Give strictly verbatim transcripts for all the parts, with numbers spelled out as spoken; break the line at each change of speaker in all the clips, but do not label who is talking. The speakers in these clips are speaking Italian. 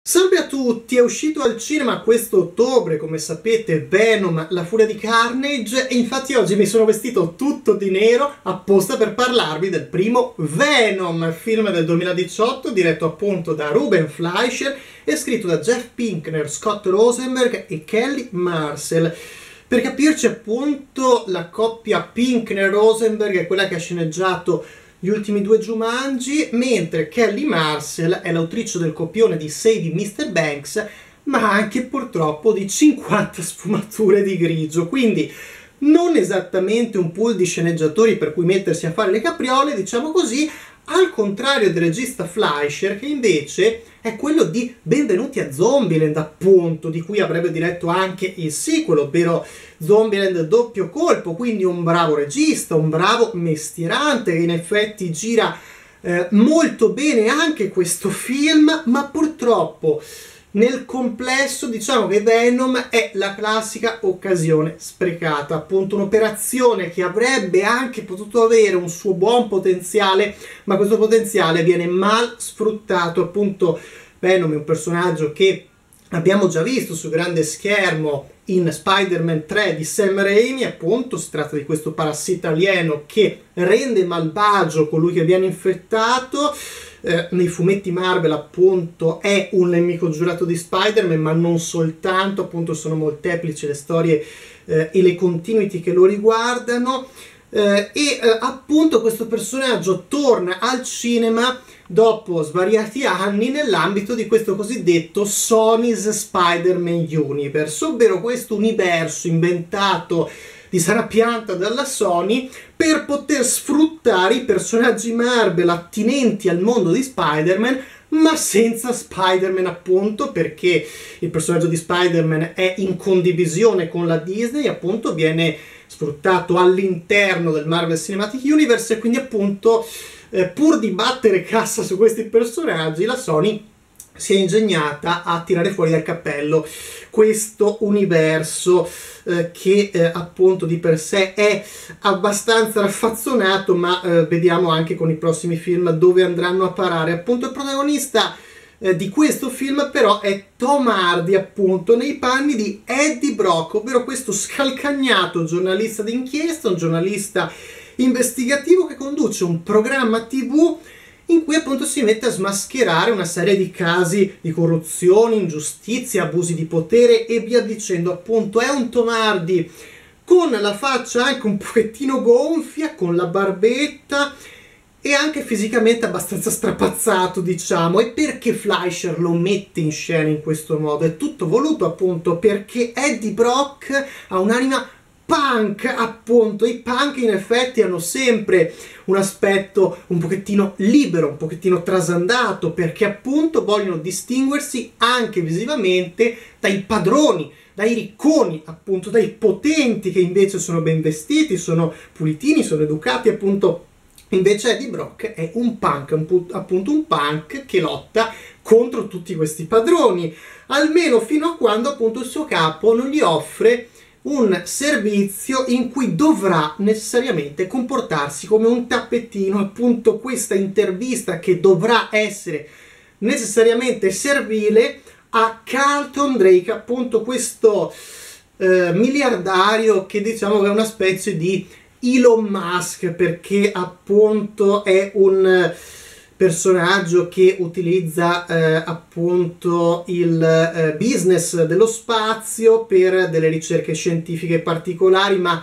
Salve a tutti, è uscito al cinema questo ottobre, come sapete, Venom, la furia di Carnage, e infatti oggi mi sono vestito tutto di nero apposta per parlarvi del primo Venom, film del duemiladiciotto diretto appunto da Ruben Fleischer e scritto da Jeff Pinkner, Scott Rosenberg e Kelly Marcel. Per capirci appunto, la coppia Pinkner-Rosenberg è quella che ha sceneggiato gli ultimi due Jumanji, mentre Kelly Marcel è l'autrice del copione di sei di mister Banks, ma anche purtroppo di cinquanta sfumature di grigio, quindi non esattamente un pool di sceneggiatori per cui mettersi a fare le capriole, diciamo così, al contrario del regista Fleischer, che invece è quello di Benvenuti a Zombieland, appunto, di cui avrebbe diretto anche il sequel, ovvero Zombieland doppio colpo, quindi un bravo regista, un bravo mestierante, che in effetti gira eh, molto bene anche questo film, ma purtroppo nel complesso diciamo che Venom è la classica occasione sprecata, appunto un'operazione che avrebbe anche potuto avere un suo buon potenziale, ma questo potenziale viene mal sfruttato. Appunto Venom è un personaggio che abbiamo già visto sul grande schermo in Spider-Man tre di Sam Raimi, appunto si tratta di questo parassita alieno che rende malvagio colui che viene infettato. Eh, nei fumetti Marvel appunto è un nemico giurato di Spider-Man, ma non soltanto, appunto sono molteplici le storie eh, e le continuity che lo riguardano, eh, e eh, appunto questo personaggio torna al cinema dopo svariati anni nell'ambito di questo cosiddetto Sony's Spider-Man Universe, ovvero questo universo inventato di sarapianta dalla Sony per poter sfruttare i personaggi Marvel attinenti al mondo di Spider-Man, ma senza Spider-Man, appunto perché il personaggio di Spider-Man è in condivisione con la Disney, appunto viene sfruttato all'interno del Marvel Cinematic Universe, e quindi appunto eh, pur di battere cassa su questi personaggi la Sony si è ingegnata a tirare fuori dal cappello questo universo eh, che eh, appunto di per sé è abbastanza raffazzonato, ma eh, vediamo anche con i prossimi film dove andranno a parare. Appunto il protagonista eh, di questo film però è Tom Hardy, appunto nei panni di Eddie Brock, ovvero questo scalcagnato giornalista d'inchiesta, un giornalista investigativo che conduce un programma tivù in cui appunto si mette a smascherare una serie di casi di corruzione, ingiustizia, abusi di potere e via dicendo. Appunto è un Tom Hardy con la faccia anche un pochettino gonfia, con la barbetta e anche fisicamente abbastanza strapazzato, diciamo. E perché Fleischer lo mette in scena in questo modo? È tutto voluto appunto perché Eddie Brock ha un'anima punk, appunto. I punk in effetti hanno sempre un aspetto un pochettino libero, un pochettino trasandato, perché appunto vogliono distinguersi anche visivamente dai padroni, dai ricconi, appunto dai potenti, che invece sono ben vestiti, sono pulitini, sono educati. Appunto invece Eddie Brock è un punk, un, appunto un punk che lotta contro tutti questi padroni, almeno fino a quando appunto il suo capo non gli offre un servizio in cui dovrà necessariamente comportarsi come un tappetino. Appunto questa intervista che dovrà essere necessariamente servile a Carlton Drake, appunto questo eh, miliardario che diciamo che è una specie di Elon Musk, perché appunto è un personaggio che utilizza eh, appunto il eh, business dello spazio per delle ricerche scientifiche particolari, ma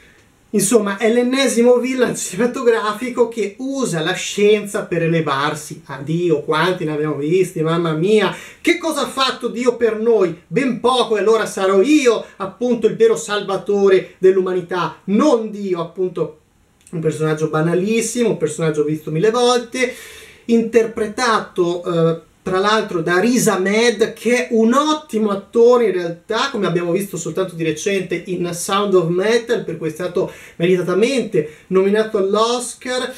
insomma è l'ennesimo villain cinematografico che usa la scienza per elevarsi a Dio. Quanti ne abbiamo visti, mamma mia, che cosa ha fatto Dio per noi? Ben poco, e allora sarò io appunto il vero salvatore dell'umanità, non Dio. Appunto un personaggio banalissimo, un personaggio visto mille volte, interpretato eh, tra l'altro da Riz Ahmed, che è un ottimo attore in realtà, come abbiamo visto soltanto di recente in Sound of Metal, per cui è stato meritatamente nominato all'Oscar.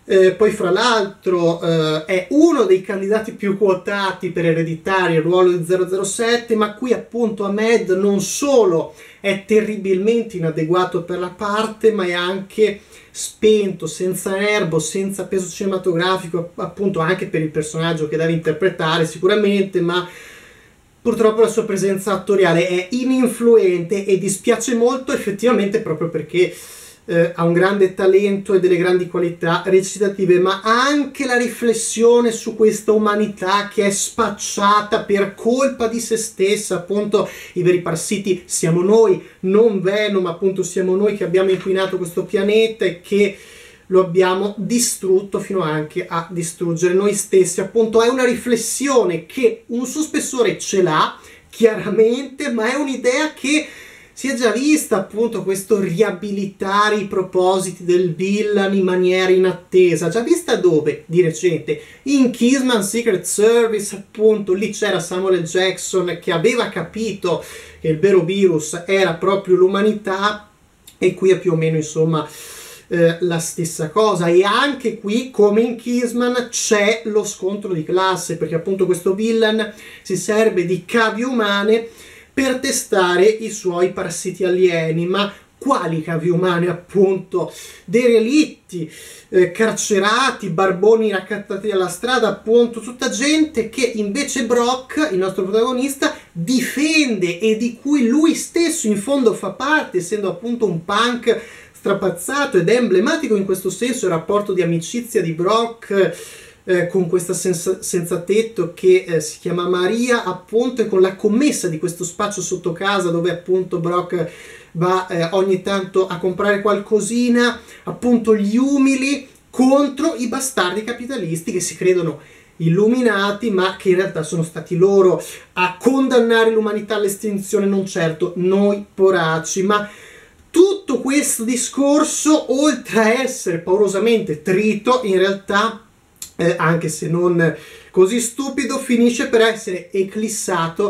Eh, poi fra l'altro eh, è uno dei candidati più quotati per Ereditary, il ruolo di zero zero sette, ma qui appunto Ahmed non solo è terribilmente inadeguato per la parte, ma è anche spento, senza nervo, senza peso cinematografico, appunto anche per il personaggio che deve interpretare sicuramente, ma purtroppo la sua presenza attoriale è ininfluente e dispiace molto, effettivamente, proprio perché Eh, ha un grande talento e delle grandi qualità recitative, ma anche la riflessione su questa umanità che è spacciata per colpa di se stessa. Appunto, i veri parassiti siamo noi, non Venom, appunto siamo noi che abbiamo inquinato questo pianeta e che lo abbiamo distrutto fino anche a distruggere noi stessi. Appunto è una riflessione che un suo spessore ce l'ha chiaramente, ma è un'idea che si è già vista, appunto, questo riabilitare i propositi del villain in maniera inattesa. Già vista dove? Di recente. In Kingsman Secret Service, appunto, lì c'era Samuel L. Jackson che aveva capito che il vero virus era proprio l'umanità, e qui è più o meno, insomma, eh, la stessa cosa. E anche qui, come in Kingsman, c'è lo scontro di classe, perché appunto questo villain si serve di cavie umane per testare i suoi parassiti alieni. Ma quali cavie umane? Appunto dei relitti, eh, carcerati, barboni raccattati dalla strada, appunto tutta gente che invece Brock, il nostro protagonista, difende e di cui lui stesso in fondo fa parte, essendo appunto un punk strapazzato. Ed è emblematico in questo senso il rapporto di amicizia di Brock Eh, con questa senza, senza tetto che eh, si chiama Maria, appunto, e con la commessa di questo spaccio sotto casa dove appunto Brock va eh, ogni tanto a comprare qualcosina, appunto gli umili contro i bastardi capitalisti che si credono illuminati, ma che in realtà sono stati loro a condannare l'umanità all'estinzione, non certo noi poracci. Ma tutto questo discorso, oltre a essere paurosamente trito, in realtà Eh, anche se non così stupido, finisce per essere eclissato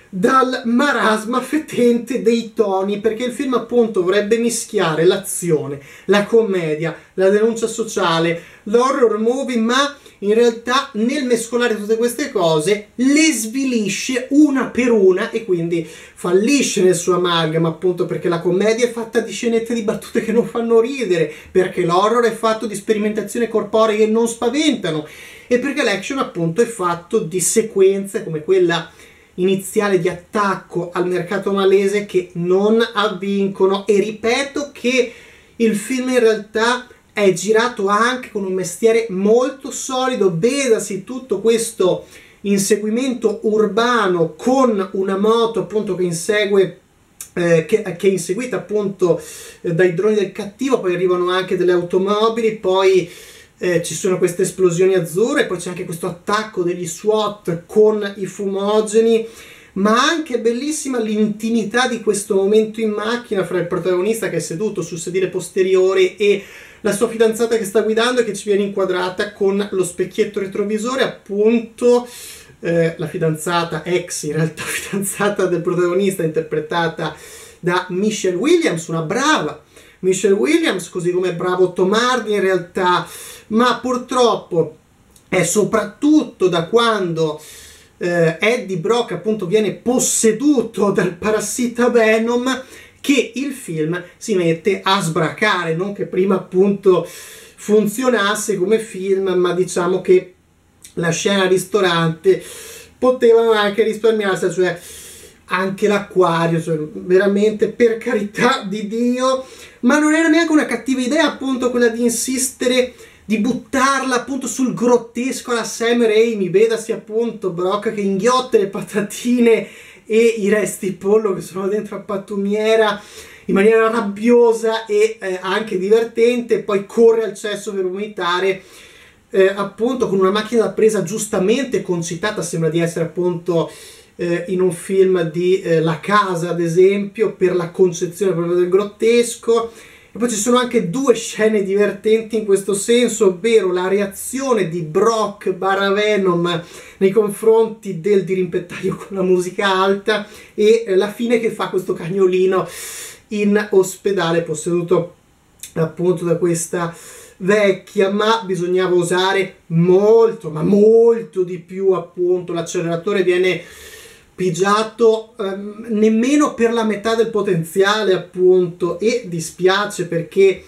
dal marasma fetente dei toni, perché il film appunto vorrebbe mischiare l'azione, la commedia, la denuncia sociale, l'horror movie, ma in realtà nel mescolare tutte queste cose le svilisce una per una e quindi fallisce nel suo amalgama, appunto perché la commedia è fatta di scenette di battute che non fanno ridere, perché l'horror è fatto di sperimentazioni corporee che non spaventano, e perché l'action appunto è fatto di sequenze come quella iniziale di attacco al mercato malese che non avvincono. E ripeto che il film in realtà è girato anche con un mestiere molto solido, vedasi tutto questo inseguimento urbano con una moto appunto che insegue eh, che, che è inseguita appunto eh, dai droni del cattivo, poi arrivano anche delle automobili, poi eh, ci sono queste esplosioni azzurre, poi c'è anche questo attacco degli SWAT con i fumogeni. Ma anche bellissima l'intimità di questo momento in macchina fra il protagonista che è seduto sul sedile posteriore e la sua fidanzata che sta guidando e che ci viene inquadrata con lo specchietto retrovisore, appunto eh, la fidanzata, ex in realtà fidanzata del protagonista, interpretata da Michelle Williams, una brava Michelle Williams, così come bravo Tom Hardy in realtà, ma purtroppo è soprattutto da quando eh, Eddie Brock appunto viene posseduto dal parassita Venom che il film si mette a sbracare. Non che prima appunto funzionasse come film, ma diciamo che la scena al ristorante potevano anche risparmiarsi, cioè anche l'acquario, cioè veramente, per carità di Dio. Ma non era neanche una cattiva idea appunto quella di insistere di buttarla appunto sul grottesco alla Sam Raimi, vedasi appunto Brock che inghiotte le patatine e i resti di pollo che sono dentro a pattumiera in maniera rabbiosa e eh, anche divertente, poi corre al cesso per vomitare eh, appunto con una macchina da presa giustamente concitata, sembra di essere appunto eh, in un film di eh, La Casa ad esempio, per la concezione proprio del grottesco. E poi ci sono anche due scene divertenti in questo senso, ovvero la reazione di Brock barra Venom nei confronti del dirimpettaio con la musica alta e la fine che fa questo cagnolino in ospedale posseduto appunto da questa vecchia, ma bisognava usare molto, ma molto di più, appunto, l'acceleratore viene pigiato ehm, nemmeno per la metà del potenziale, appunto, e dispiace perché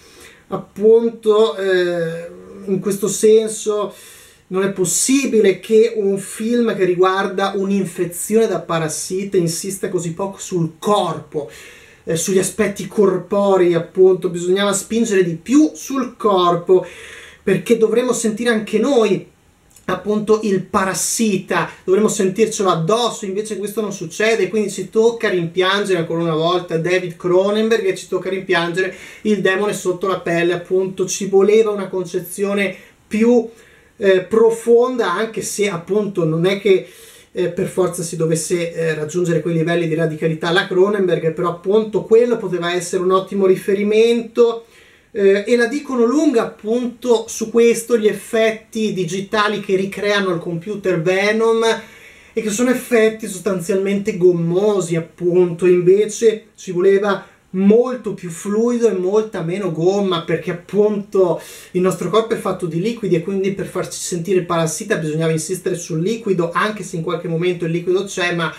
appunto eh, in questo senso non è possibile che un film che riguarda un'infezione da parassita insista così poco sul corpo, eh, sugli aspetti corporei, appunto. Bisognava spingere di più sul corpo, perché dovremmo sentire anche noi appunto il parassita, dovremmo sentircelo addosso, invece questo non succede, quindi ci tocca rimpiangere ancora una volta David Cronenberg e ci tocca rimpiangere il demone sotto la pelle, appunto. Ci voleva una concezione più eh, profonda, anche se appunto non è che eh, per forza si dovesse eh, raggiungere quei livelli di radicalità alla Cronenberg, però appunto quello poteva essere un ottimo riferimento. Eh, e la dicono lunga appunto su questo, gli effetti digitali che ricreano al computer Venom e che sono effetti sostanzialmente gommosi, appunto. Invece ci voleva molto più fluido e molta meno gomma, perché appunto il nostro corpo è fatto di liquidi e quindi per farci sentire il parassita bisognava insistere sul liquido, anche se in qualche momento il liquido c'è, ma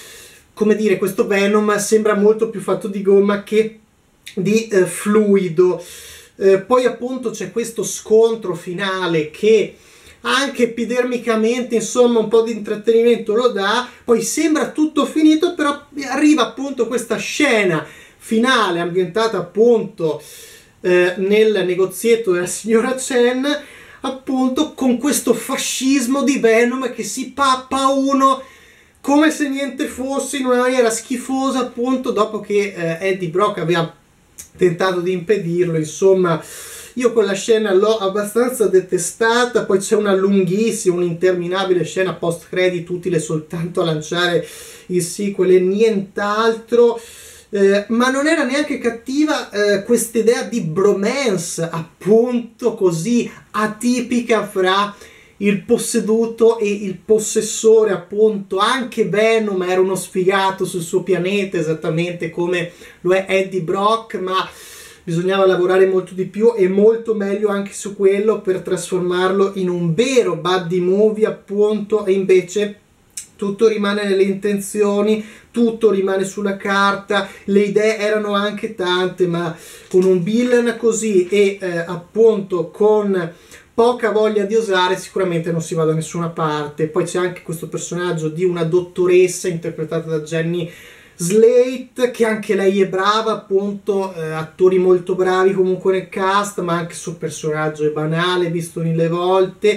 come dire, questo Venom sembra molto più fatto di gomma che di eh, fluido. Eh, poi appunto c'è questo scontro finale che anche epidermicamente, insomma, un po' di intrattenimento lo dà. Poi sembra tutto finito, però arriva appunto questa scena finale ambientata appunto eh, nel negozietto della signora Chen, appunto con questo fascismo di Venom che si pappa uno come se niente fosse, in una maniera schifosa, appunto, dopo che eh, Eddie Brock aveva tentato di impedirlo. Insomma, io quella scena l'ho abbastanza detestata. Poi c'è una lunghissima, un'interminabile scena post credit utile soltanto a lanciare il sequel e nient'altro. Eh, ma non era neanche cattiva eh, questa idea di bromance, appunto, così atipica fra il posseduto e il possessore, appunto. Anche Venom era uno sfigato sul suo pianeta, esattamente come lo è Eddie Brock, ma bisognava lavorare molto di più e molto meglio anche su quello per trasformarlo in un vero buddy movie, appunto. E invece tutto rimane nelle intenzioni, tutto rimane sulla carta, le idee erano anche tante, ma con un villain così e eh, appunto con poca voglia di osare sicuramente non si va da nessuna parte. Poi c'è anche questo personaggio di una dottoressa interpretata da Jenny Slate, che anche lei è brava, appunto, eh, attori molto bravi comunque nel cast, ma anche il suo personaggio è banale visto mille volte.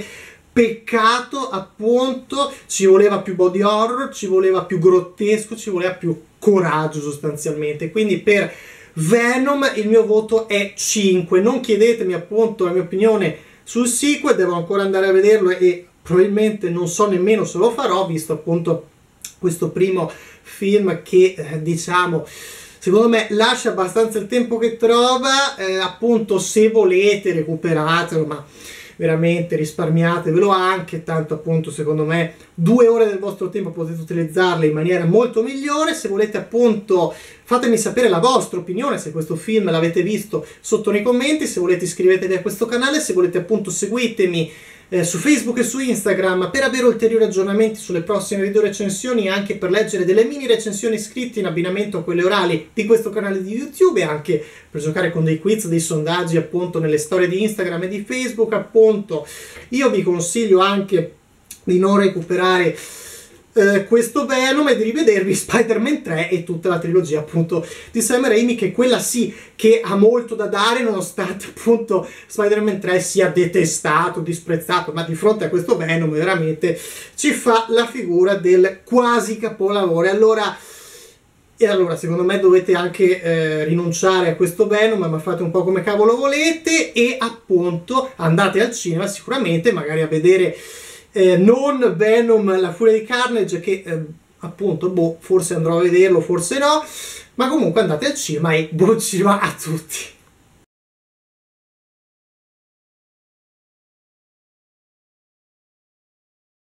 Peccato, appunto, ci voleva più body horror, ci voleva più grottesco, ci voleva più coraggio sostanzialmente. Quindi per Venom il mio voto è cinque. Non chiedetemi appunto la mia opinione sul sequel, devo ancora andare a vederlo e probabilmente non so nemmeno se lo farò, visto appunto questo primo film che eh, diciamo secondo me lascia abbastanza il tempo che trova. Eh, appunto, se volete recuperatelo, ma veramente risparmiatevelo anche, tanto appunto secondo me due ore del vostro tempo potete utilizzarle in maniera molto migliore. Se volete appunto fatemi sapere la vostra opinione, se questo film l'avete visto, sotto nei commenti. Se volete iscrivetevi a questo canale, se volete appunto seguitemi eh, su Facebook e su Instagram per avere ulteriori aggiornamenti sulle prossime video recensioni e anche per leggere delle mini recensioni scritte in abbinamento a quelle orali di questo canale di YouTube, e anche per giocare con dei quiz, dei sondaggi appunto nelle storie di Instagram e di Facebook. Appunto io vi consiglio anche di non recuperare eh, questo Venom e di rivedervi Spider-Man tre e tutta la trilogia appunto di Sam Raimi, che quella sì che ha molto da dare, nonostante appunto Spider-Man tre sia detestato, disprezzato, ma di fronte a questo Venom veramente ci fa la figura del quasi capolavoro. Allora E allora secondo me dovete anche eh, rinunciare a questo Venom, ma fate un po' come cavolo volete e appunto andate al cinema sicuramente, magari a vedere eh, non Venom la furia di Carnage, che eh, appunto boh, forse andrò a vederlo, forse no, ma comunque andate al cinema e buon cinema a tutti.